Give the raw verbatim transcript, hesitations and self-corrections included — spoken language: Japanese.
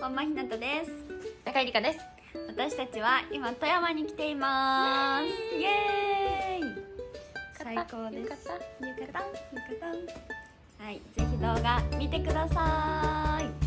本間ひなたです。 中井理香です。 私たちは今富山に来ています。イエーイ。最高です。 浴衣浴衣浴衣。はい、ぜひ動画見てください。